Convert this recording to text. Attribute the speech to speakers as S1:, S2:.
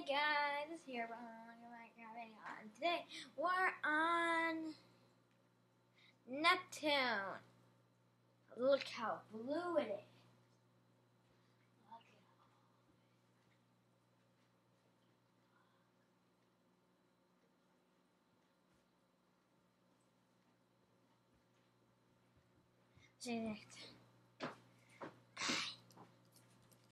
S1: guys, it's here. Today we're on Neptune. Look how blue it is. Look at it. See next.